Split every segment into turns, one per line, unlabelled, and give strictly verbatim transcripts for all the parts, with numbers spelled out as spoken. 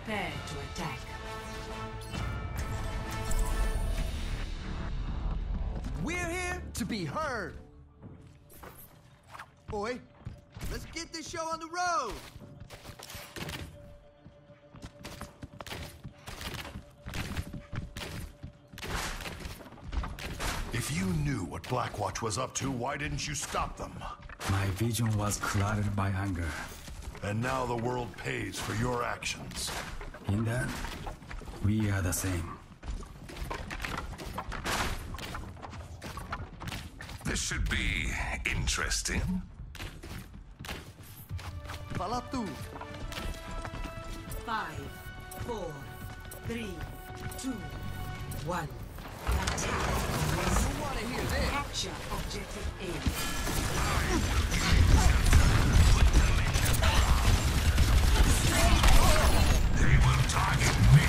Prepare to attack.
We're here to be heard. Boy, let's get this show on the road.
If you knew what Blackwatch was up to, why didn't you stop them?
My vision was clouded by anger.
And now the world pays for your actions.
In that, we are the same.
This should be interesting.
Fala tu.
Five, four, three, two, one. Attack.
You wanna hear this?
Capture objective A.
They will target me.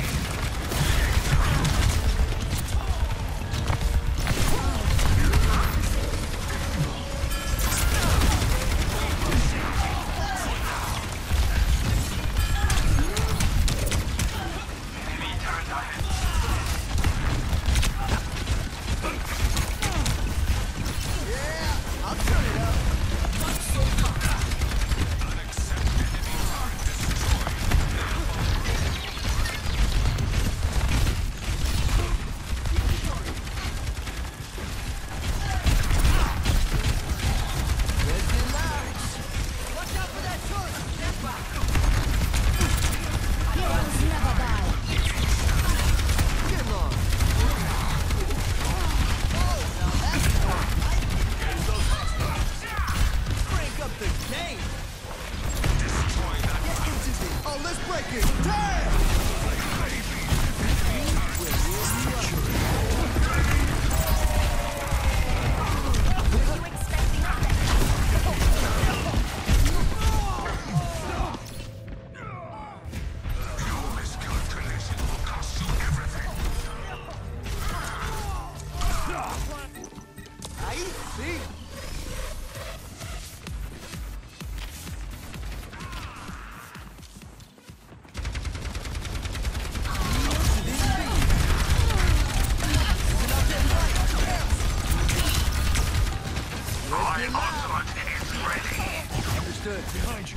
Behind you.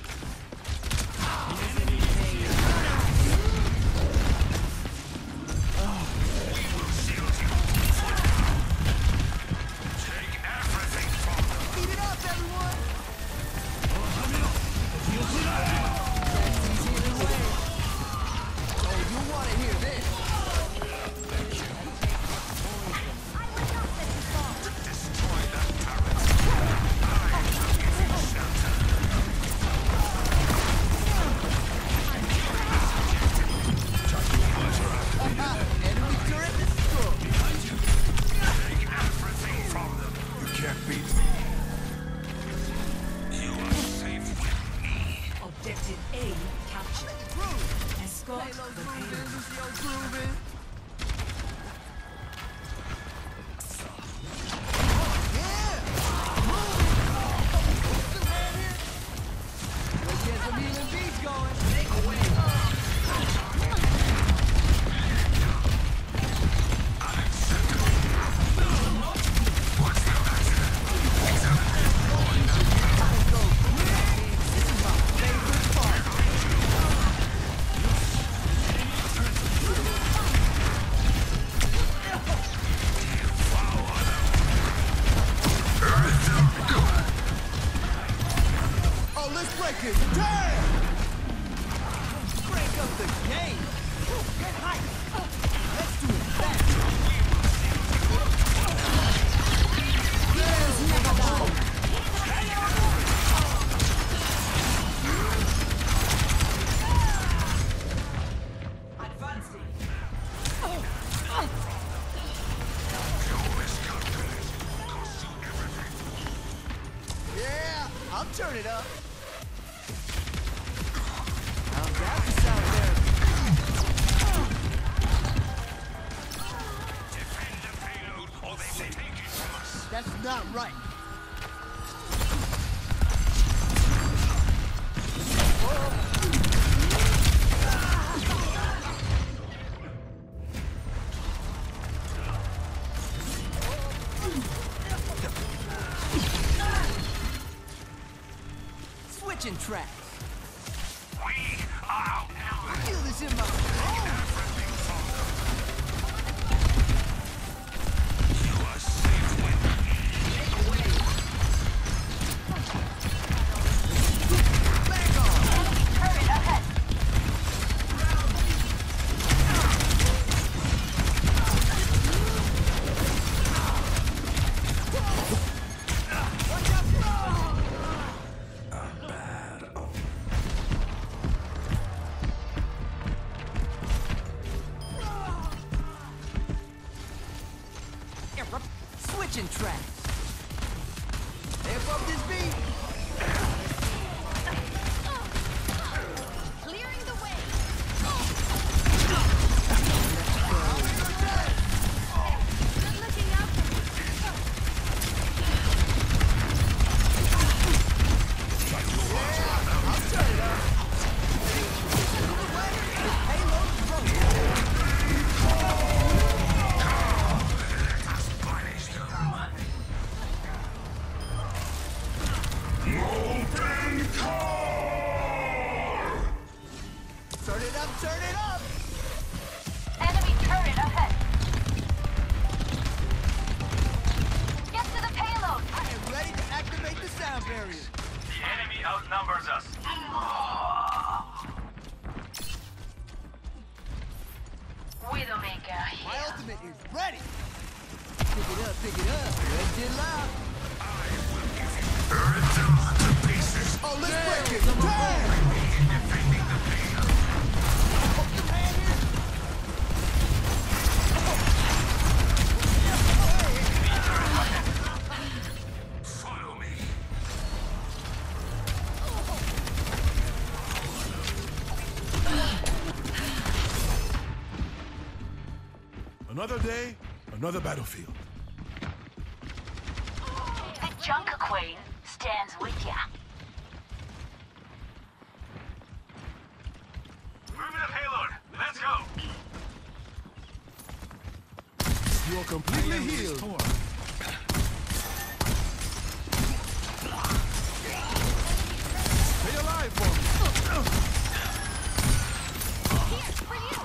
Turn it up. I'm down to sound therapy.
Defend the payload or they will take it from us.
That's not right. switching tracks.
We are outnumbered.
Feel this in my bones.
You are safe with me.
Back on.
Turret ahead.
Watch out. Switching tracks. Amp up this beat.
Clearing the way. Good looking out for me.
I'll turn it up. Payload broken.
Punish them.
Turn it up, turn it up.
Enemy turret ahead. Get to the payload.
I am ready to activate the sound barrier.
The enemy outnumbers us.
Widowmaker
My
here.
ultimate is ready. Pick it up, pick it up. Red Dead Live.
Rip them to pieces.
Oh, let's break it. Turn.
Defending the payload. Follow me.
Another day, another battlefield.
The Junker Queen stands with ya.
Moving the payload. Let's go.
You are completely healed. Stay alive for me.
Here, for you.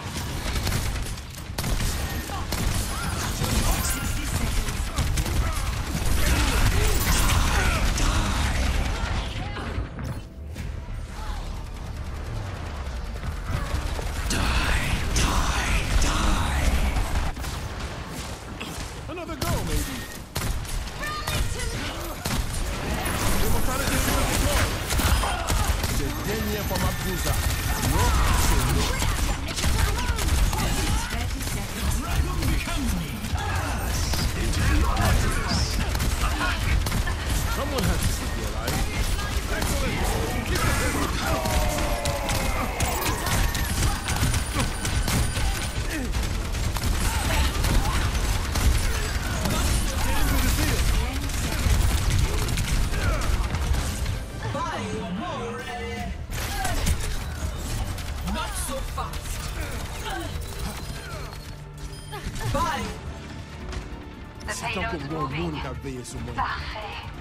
Another go, maybe.
Rally to me.
Immortality to the floor. C'est dernier pour ma blusa. No, c'est no.
thirty seconds.
Someone has to keep you alive. Excellent. Keep it
Not so fast. Bye.
The
Tant
payload's
que mon
moving.
monde a veillé sur moi.
Parfait.